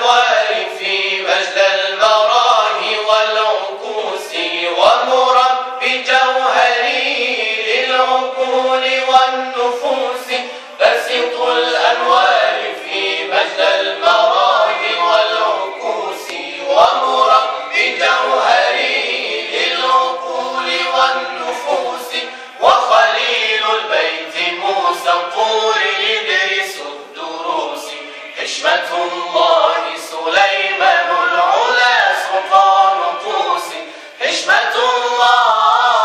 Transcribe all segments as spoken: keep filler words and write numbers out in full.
الأنوار في مجد المراهي والعكوس ومربي جوهري للعقول والنفوس بسط الأنوار في مجد المراهي والعكوس ومربي جوهري للعقول والنفوس وخليل البيت موسى طول إدريس الدروس حشمة الله سليمان العلا سلطان طوس حشمة الله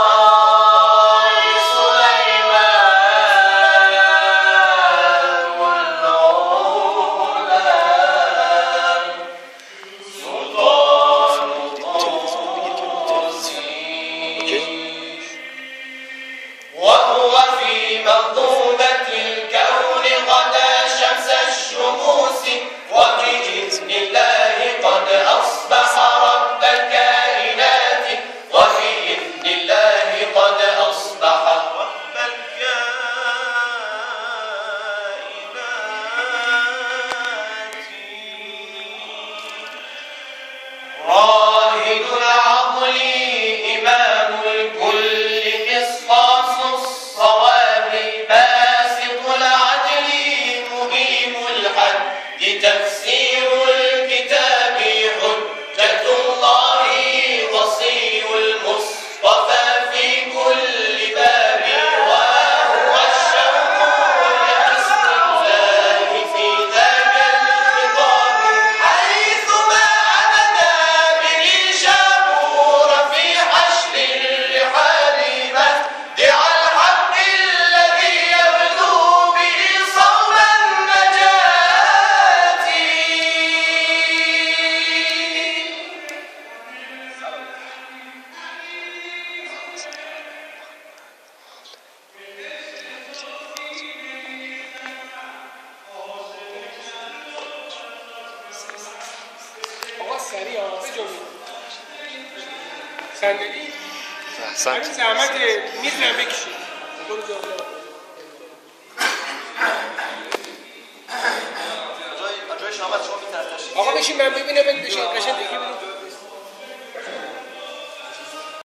تفسير الكتاب حجة الله وصي المصطفى في كل باب وهو الشوق لحسن الله في ذاك الخطاب حيثما عبدا به شابور في حشد الرحال مهدع الحق الذي يبدو به صوم النجاة. صندلی احسنت زحمت میزنم بکشید برو جا آقا بشین من ببینم بشین قشنگ دیگه